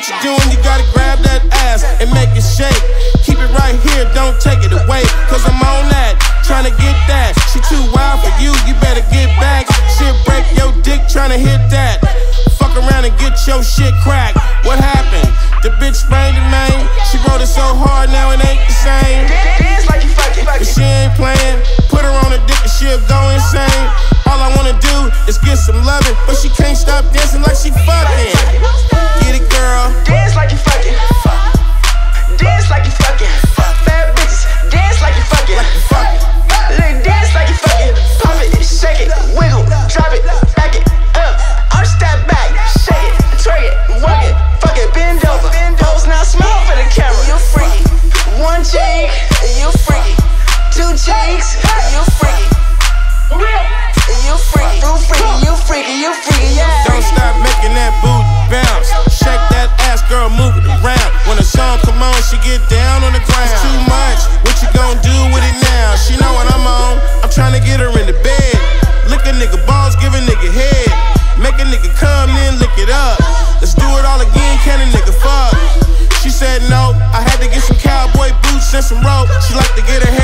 what you're doing, you gotta grab that ass and make it shake. Keep it right here, don't take it away, cause I'm on that, tryna get that. She too wild for you, you better get back. Shit break your dick, tryna hit that. Fuck around and get your shit cracked. What happened? The bitch sprained it, man. She wrote it so hard, now it ain't the same. Dance like you fucking. But she ain't playing. Put her on a dick and she'll go insane. All I wanna do is get some loving, but she can't stop dancing like she fucking. Get it, girl. Dance like you fucking. Dance like you fucking. Bad bitches, dance like you fucking. Look, dance like you fucking. Pop it, shake it, wiggle, drop it, back it up. Arch that back, shake it, twerk it, work it, fuck it, bend over. Pose now, smile for the camera. You freaky. One cheek, you freaky. Two cheeks, you freaky. You freaky, you freaky, you freaky, you freaky, yeah. Don't stop making that booty bounce. Shake that ass, girl, move it around. When the song come on, she get down on the ground. It's too much, what you gon' do with it now? She know what I'm on, I'm tryna get her in the bed. Lick a nigga balls, give a nigga head. Make a nigga come, then lick it up. Let's do it all again, can a nigga fuck? She said no, I had to get some cowboy boots and some rope. She like to get her hair